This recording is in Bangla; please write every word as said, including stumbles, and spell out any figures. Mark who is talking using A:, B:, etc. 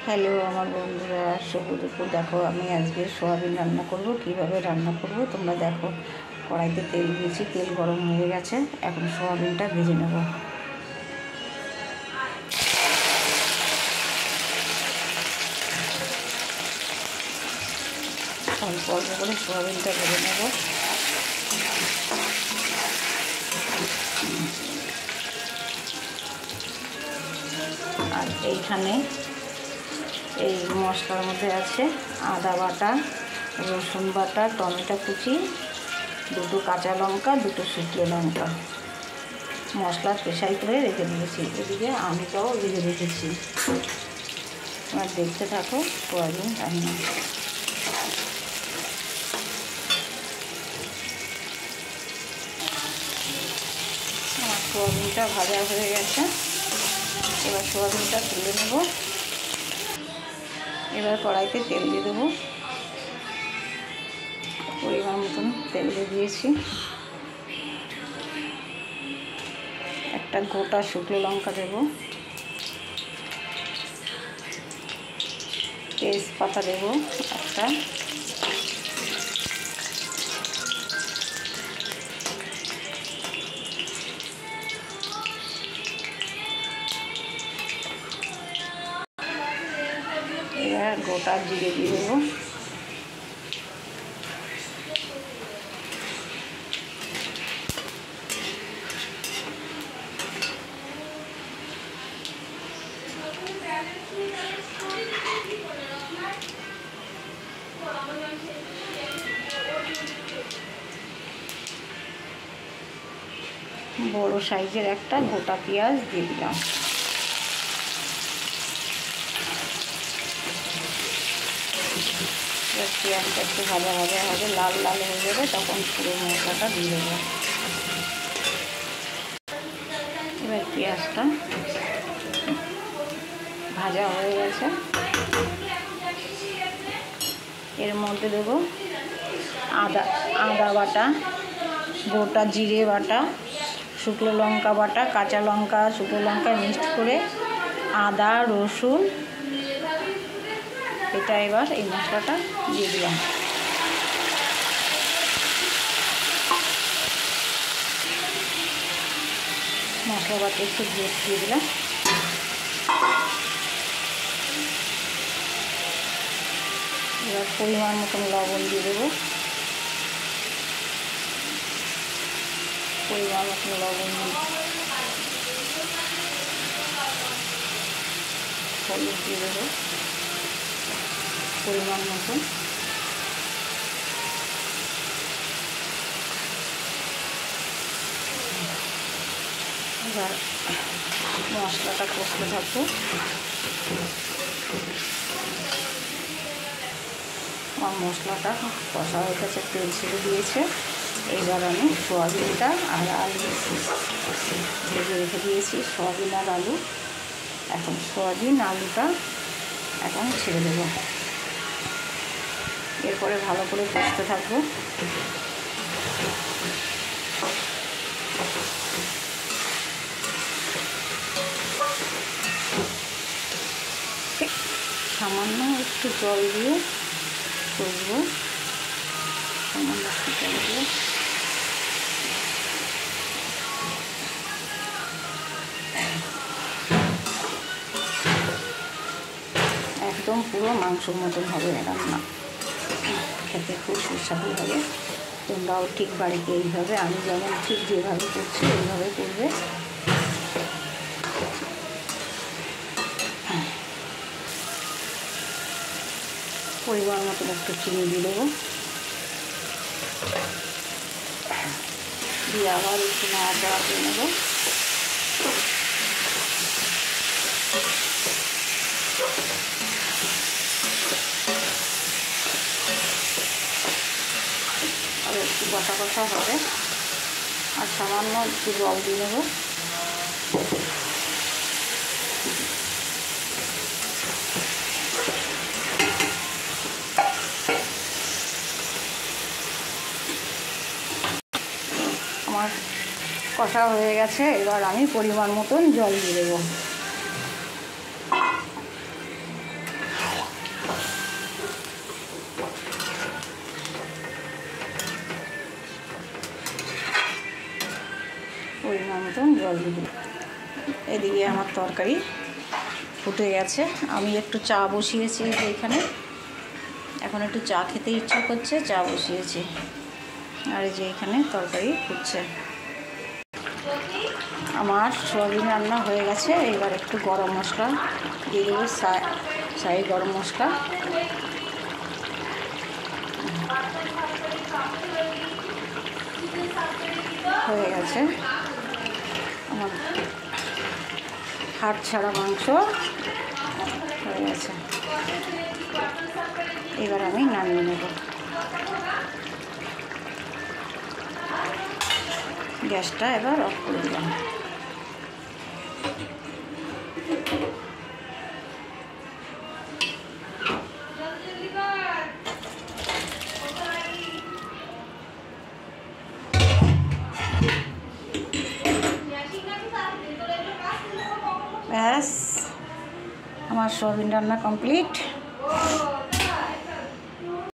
A: হ্যালো আমার বন্ধুরা, শুভ দুপুর। দেখো আমি আজকে সোয়াবিন রান্না করব। কিভাবে রান্না করব তোমরা দেখো। কড়াইতে তেল দিয়েছি, তেল গরম হয়ে গেছে। এখন সোয়াবিনটা ভেজে নেব। অল্প অল্প করে সোয়াবিনটা ভেজে নেব। আর এইখানে এই মশলার মধ্যে আছে আদা বাটা, রসুন বাটা, টমেটো কুচি, দুটো কাঁচা লঙ্কা, দুটো শুকনো লঙ্কা। মশলা পেশাই করে রেখে দিয়েছি। এদিকে আলুটাও ভেজে রেখেছি। তোমরা দেখতে থাকো সোয়াবিন রান্না। আমার সোয়াবিনটা ভাজা হয়ে গেছে। এবার সোয়াবিনটা তুলে নেব। এবার কড়াইতে তেল দিয়ে দেবো। পরিমাণ মতন তেল দিয়ে দিয়েছি। একটা গোটা শুকনো লঙ্কা দেব, তেজপাতা দেব একটা, এবার গোটা জিরে দিয়ে দেবো। বড় সাইজের একটা গোটা পেঁয়াজ দিয়ে দিলাম। পেঁয়াজটা একটু ভাজা ভাজা হবে, লাল লাল হয়ে যাবে, তখন পুরো মশলাটা দিয়ে দেবো। এবার পেঁয়াজটা ভাজা হয়ে গেছে। এর মধ্যে দেবো আদা আদা বাটা, গোটা জিরে বাটা, শুকনো লঙ্কা বাটা, কাঁচা লঙ্কা শুকনো লঙ্কা মিক্সড করে আদা রসুন, এটা এবার এই মশলাটা দিয়ে দিলাম। মশলা বাটা একটু দিয়ে দিয়ে দিলাম। এবার পরিমাণ মতন লবণ দিয়ে দেবো। পরিমাণ মতন লবণ হলুদ দিয়ে দেবো পরিমাণ মতন। এবার মশলাটা কষতে থাকবো। আমার মশলাটা কষা হয়ে গেছে, তেল ছেড়ে দিয়েছে। এইবার আমি সোয়াবিনটা আর আলু ভেজে রেখে দিয়েছি, সোয়াবিন আর আলু। এখন সোয়াবিন আলুটা এখন ছেড়ে দেব। এরপরে ভালো করে কষতে থাকবো। সামান্য একটু জল দিয়ে কষবো। সামান্য একটু জল দিয়ে একদম পুরো মাংসর মতন হবে রান্না। খেতে খুব সুস্বাদু হবে। তোমরাও ঠিক বাড়িতে এইভাবে, আমি যেমন ঠিক যেভাবে করছি এইভাবে করবে। পরিমাণ মতন একটু চিনি দিয়ে দেবো। দিয়ে আবার একটু নাড়াচাড়া দিয়ে নেব। আর একটু কষা কষা হবে। আর সামান্য একটু জল দিয়ে নেব। আমার কষা হয়ে গেছে। এবার আমি পরিমাণ মতন জল দিয়ে দেবো। জল দিয়ে দিলাম। এদিকে আমার তরকারি ফুটে গেছে। আমি একটু চা বসিয়েছি এইখানে, এখন একটু চা খেতে ইচ্ছা করছে, চা বসিয়েছি। আর এই যে এখানে তরকারি ফুটছে। আমার সোয়াবিন রান্না হয়ে গেছে। এবার একটু গরম মশলা দিয়ে দেবো, শাহি গরম মশলা। হয়ে গেছে আমার হাড় ছাড়া মাংস হয়ে গেছে। এবার আমি নামিয়ে নেব। গ্যাসটা এবার অফ করে দিলাম। ব্যাস, আমার সোয়াবিন রান্না কমপ্লিট।